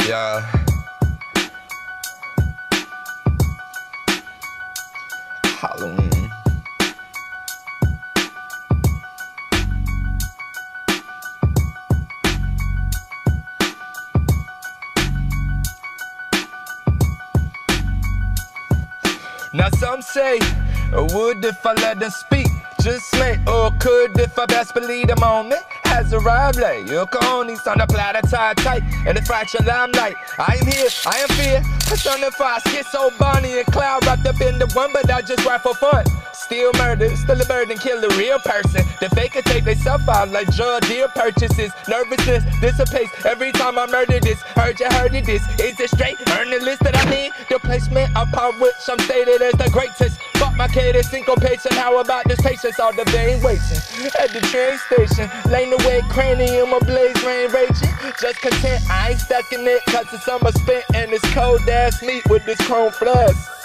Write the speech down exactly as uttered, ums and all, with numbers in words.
Yeah. Halloween. Now some say, I would if I let them speak. Just may or could if I best believe the moment has arrived. Like Yoko on the platter tied tight in the fractured limelight. I am here, I am fear. Personified, schizo, Bonnie and Cloud wrapped up in the one, but I just rap for fun. Still murder, still a burden, kill a real person. The fake can take themself out like drug deal purchases. Nervousness dissipates every time I murder this. Heard you heard of this, is it straight? Earn the list that I need. The placement upon which I'm stated as the greatest. Fuck my kid, syncopation. How about this patience? All the vain waiting at the train station. Laying away cranium, a blaze rain raging. Just content, I ain't stuck in it, cause the summer spent and it's cold ass meat with this chrome flask.